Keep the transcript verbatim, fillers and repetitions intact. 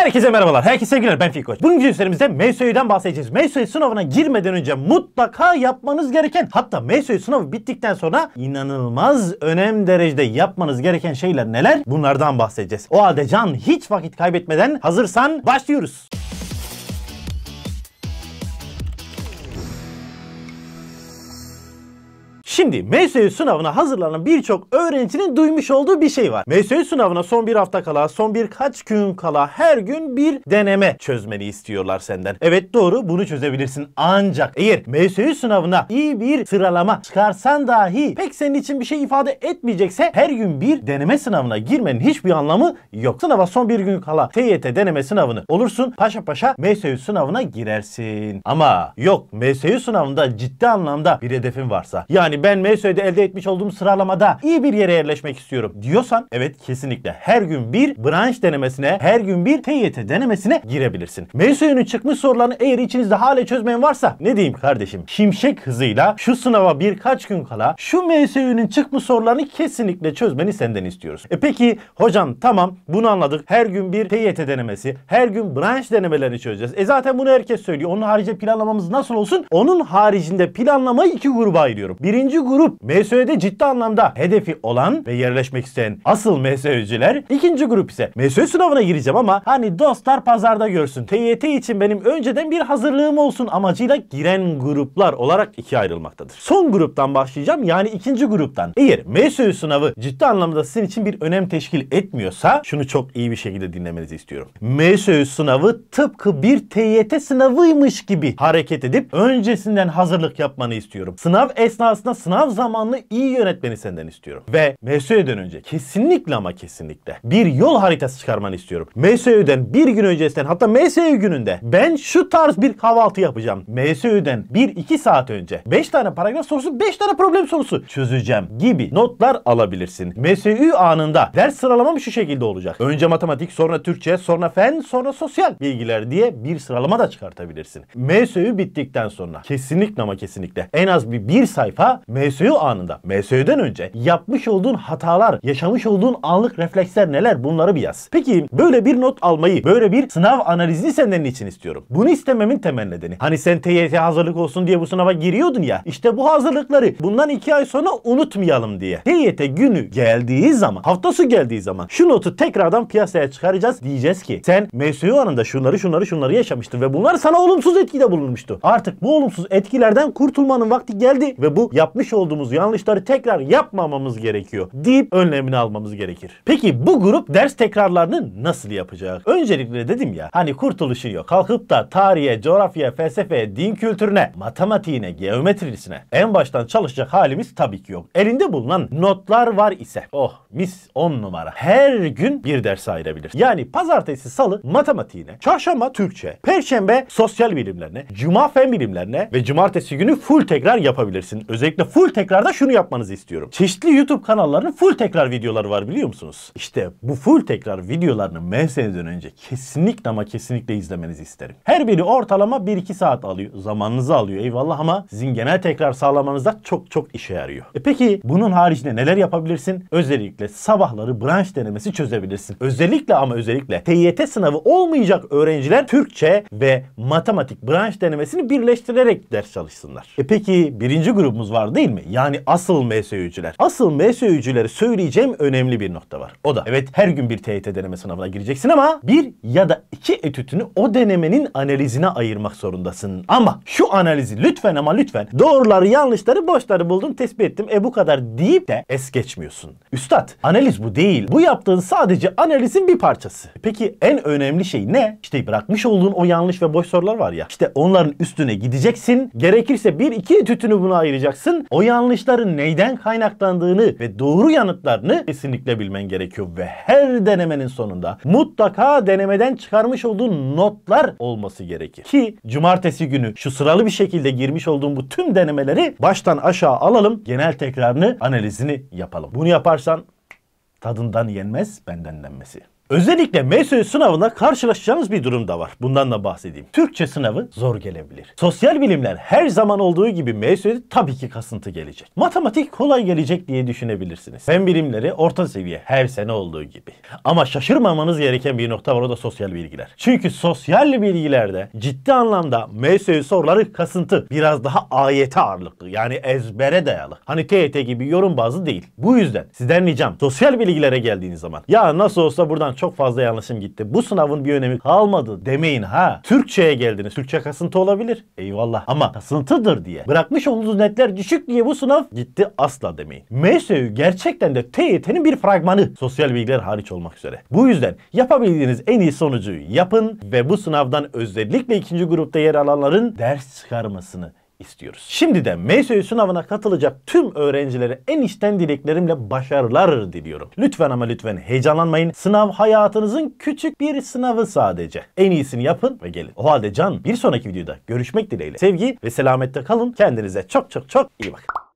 Herkese merhabalar, herkese sevgiler, ben Fikoç. Bugün üzerimizde M S Ü'den bahsedeceğiz. M S Ü sınavına girmeden önce mutlaka yapmanız gereken, hatta M S Ü sınavı bittikten sonra inanılmaz önem derecede yapmanız gereken şeyler neler? Bunlardan bahsedeceğiz. O halde Can, hiç vakit kaybetmeden hazırsan başlıyoruz. Şimdi M S Ü sınavına hazırlanan birçok öğrencinin duymuş olduğu bir şey var. M S Ü sınavına son bir hafta kala, son birkaç gün kala her gün bir deneme çözmeni istiyorlar senden. Evet, doğru, bunu çözebilirsin. Ancak eğer M S Ü sınavına iyi bir sıralama çıkarsan dahi pek senin için bir şey ifade etmeyecekse her gün bir deneme sınavına girmenin hiçbir anlamı yok. Sınava son bir gün kala T Y T deneme sınavını olursun, paşa paşa M S Ü sınavına girersin. Ama yok, M S Ü sınavında ciddi anlamda bir hedefin varsa, yani ben M S Ü'de elde etmiş olduğum sıralamada iyi bir yere yerleşmek istiyorum diyorsan, evet, kesinlikle her gün bir branş denemesine, her gün bir T Y T denemesine girebilirsin. M S Ü'nün çıkmış sorularını eğer içinizde hala çözmeyen varsa, ne diyeyim kardeşim, şimşek hızıyla şu sınava birkaç gün kala şu M S Ü'nün çıkmış sorularını kesinlikle çözmeni senden istiyoruz. E peki hocam, tamam, bunu anladık. Her gün bir T Y T denemesi, her gün branş denemelerini çözeceğiz. E zaten bunu herkes söylüyor. Onun haricinde planlamamız nasıl olsun? Onun haricinde planlamayı iki gruba ayırıyorum. Birinci grup M S Ü'de ciddi anlamda hedefi olan ve yerleşmek isteyen asıl M S Ü'cüler. İkinci grup ise M S Ü sınavına gireceğim ama hani dostlar pazarda görsün, T Y T için benim önceden bir hazırlığım olsun amacıyla giren gruplar olarak ikiye ayrılmaktadır. Son gruptan başlayacağım, yani ikinci gruptan. Eğer M S Ü sınavı ciddi anlamda sizin için bir önem teşkil etmiyorsa şunu çok iyi bir şekilde dinlemenizi istiyorum. M S Ü sınavı tıpkı bir T Y T sınavıymış gibi hareket edip öncesinden hazırlık yapmanı istiyorum. Sınav esnasında sınav zamanını iyi yönetmeni senden istiyorum. Ve M S Ü'den önce kesinlikle ama kesinlikle bir yol haritası çıkarmanı istiyorum. M S Ü'den bir gün öncesinden, hatta M S Ü gününde ben şu tarz bir kahvaltı yapacağım. M S Ü'den bir iki saat önce beş tane paragraf sorusu, beş tane problem sorusu çözeceğim gibi notlar alabilirsin. M S Ü anında ders sıralamam şu şekilde olacak. Önce matematik, sonra Türkçe, sonra fen, sonra sosyal bilgiler diye bir sıralama da çıkartabilirsin. M S Ü bittikten sonra kesinlikle ama kesinlikle en az bir bir sayfa M S Ü anında, M S Ü'den önce yapmış olduğun hatalar, yaşamış olduğun anlık refleksler neler, bunları bir yaz. Peki böyle bir not almayı, böyle bir sınav analizini senden için istiyorum. Bunu istememin temel nedeni, hani sen T Y T hazırlık olsun diye bu sınava giriyordun ya, işte bu hazırlıkları bundan iki ay sonra unutmayalım diye. T Y T günü geldiği zaman, haftası geldiği zaman şu notu tekrardan piyasaya çıkaracağız. Diyeceğiz ki sen M S Ü anında şunları şunları şunları yaşamıştın ve bunlar sana olumsuz etkide bulunmuştu. Artık bu olumsuz etkilerden kurtulmanın vakti geldi ve bu yapmış olduğumuz yanlışları tekrar yapmamamız gerekiyor deyip önlemini almamız gerekir. Peki bu grup ders tekrarlarını nasıl yapacak? Öncelikle dedim ya, hani kurtuluşu yok. Kalkıp da tarihe, coğrafyaya, felsefeye, din kültürüne, matematiğine, geometrisine en baştan çalışacak halimiz tabii ki yok. Elinde bulunan notlar var ise, oh mis, on numara. Her gün bir ders ayırabilir. Yani pazartesi, salı matematiğine, çarşamba Türkçe, perşembe sosyal bilimlerine, cuma fen bilimlerine ve cumartesi günü full tekrar yapabilirsin. Özellikle full tekrarda şunu yapmanızı istiyorum. Çeşitli YouTube kanallarının full tekrar videoları var, biliyor musunuz? İşte bu full tekrar videolarını M S Ü'den önce kesinlikle ama kesinlikle izlemenizi isterim. Her biri ortalama bir iki saat alıyor. Zamanınızı alıyor eyvallah, ama sizin genel tekrar sağlamanızda çok çok işe yarıyor. E peki bunun haricinde neler yapabilirsin? Özellikle sabahları branş denemesi çözebilirsin. Özellikle ama özellikle T Y T sınavı olmayacak öğrenciler Türkçe ve matematik branş denemesini birleştirerek ders çalışsınlar. E peki birinci grubumuz var değil mi? Yani asıl M S Ü'cüler. Asıl M S Ü'cüleri söyleyeceğim önemli bir nokta var. O da, evet, her gün bir T Y T deneme sınavına gireceksin ama bir ya da iki etütünü o denemenin analizine ayırmak zorundasın. Ama şu analizi lütfen ama lütfen doğruları, yanlışları, boşları buldum, tespit ettim, e bu kadar deyip de es geçmiyorsun. Üstad, analiz bu değil. Bu yaptığın sadece analizin bir parçası. Peki en önemli şey ne? İşte bırakmış olduğun o yanlış ve boş sorular var ya, İşte onların üstüne gideceksin. Gerekirse bir iki etütünü buna ayıracaksın. O yanlışların neyden kaynaklandığını ve doğru yanıtlarını kesinlikle bilmen gerekiyor ve her denemenin sonunda mutlaka denemeden çıkarmış olduğun notlar olması gerekir. Ki cumartesi günü şu sıralı bir şekilde girmiş olduğum bu tüm denemeleri baştan aşağı alalım, genel tekrarını, analizini yapalım. Bunu yaparsan tadından yenmez, benden denmesi. Özellikle M S Ö sınavında karşılaşacağınız bir durum da var. Bundan da bahsedeyim. Türkçe sınavı zor gelebilir. Sosyal bilimler her zaman olduğu gibi M S Ö'de tabii ki kasıntı gelecek. Matematik kolay gelecek diye düşünebilirsiniz. Fen bilimleri orta seviye her sene olduğu gibi. Ama şaşırmamanız gereken bir nokta var, o da sosyal bilgiler. Çünkü sosyal bilgilerde ciddi anlamda M S Ö soruları kasıntı. Biraz daha ayete ağırlıklı. Yani ezbere dayalı. Hani T Y T gibi yorum bazlı değil. Bu yüzden sizden ricam sosyal bilgilere geldiğiniz zaman ya nasıl olsa buradan çok fazla yanlışım gitti, bu sınavın bir önemi kalmadı demeyin ha. Türkçe'ye geldiniz. Türkçe kasıntı olabilir. Eyvallah. Ama kasıntıdır diye, bırakmış olduğunuz netler düşük diye bu sınav gitti asla demeyin. M S Ö gerçekten de T Y T'nin bir fragmanı. Sosyal bilgiler hariç olmak üzere. Bu yüzden yapabildiğiniz en iyi sonucu yapın ve bu sınavdan özellikle ikinci grupta yer alanların ders çıkarmasını istiyoruz. Şimdiden M S Ö sınavına katılacak tüm öğrencilere en içten dileklerimle başarılar diliyorum. Lütfen ama lütfen heyecanlanmayın. Sınav hayatınızın küçük bir sınavı sadece. En iyisini yapın ve gelin. O halde can, bir sonraki videoda görüşmek dileğiyle. Sevgi ve selamette kalın. Kendinize çok çok çok iyi bakın.